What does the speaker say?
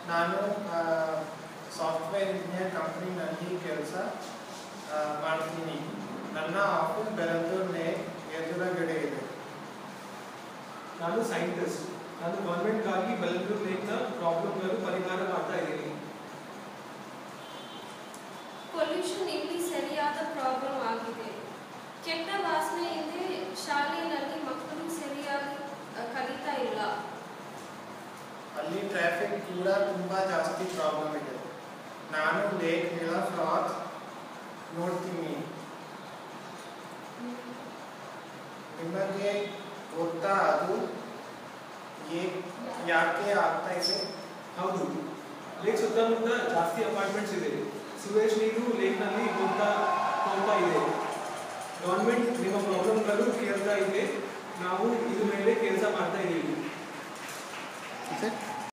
ನಾನು software engineer ಕಂಪನಿನಲ್ಲಿ ಕೆಲಸ ಮಾಡ್ತೀನಿ. ನನ್ನ ಆಫೀಸ್ ಬೆಂಗಳೂರು ಎದುರುಗಡೆ ಇದೆ. ನಾನು ಸೈಂಟಿಸ್ಟ್. ನಾನು ಗವರ್ಮೆಂಟ್ಗಾಗಿ ಬೆಂಗಳೂರು ಲೇಕ್ನ ಪ್ರಾಬ್ಲಮ್ಗಳು ಪರಿಹಾರ ಮಾಡ್ತಾ ಇದ್ದೀನಿ. ಪೊಲ್ಯೂಷನ್ ಇಲ್ಲಿ ಸರಿಯಾದ ಪ್ರಾಬ್ಲಮ್ ಆಗಿದೆ. ಕೆಟ್ಟ ವಾಸನೆಯಿಂದ ಶಾಲೆಯಲ್ಲಿ ಮಕ್ಕಳು ಸರಿಯಾಗಿ ಕಲಿತಾ ಇಲ್ಲ. ಅಲ್ಲಿ ಟ್ರಾಫಿಕ್ ಕೂಡ ತುಂಬಾ ಜಾಸ್ತಿ ಪ್ರಾಬ್ಲಮ್ ಇದೆ. ನಾನು ಲೇಕ್ ಗಳ ಫ್ರಾಗ್ ನೋಡ್ತೀನಿ. ನಿಮಗೆ ಗೊತ್ತಾ ಅದು ಯಾಕೆ ಆಗ್ತಾ ಇದೆ? ಹೌದು, ಲೇಕ್ ಸುತ್ತಮುತ್ತ ಜಾಸ್ತಿ ಅಪಾರ್ಟ್ಮೆಂಟ್ಸ್ ಇದೆ. ಸುವೇಶ್ ನೀರು ಲೇಕ್ನಲ್ಲಿ ಹೋಗ್ತಾ ಇದೆ. ಗವರ್ಮೆಂಟ್ ನಿಮ್ಮ ಪ್ರಾಬ್ಲಮ್ಗಳು ಕೇಳ್ತಾ ಇದೆ. ನಾವು ಇದ್ರ ಮೇಲೆ ಕೆಲಸ ಮಾಡ್ತಾ ಇದ್ದೀವಿ.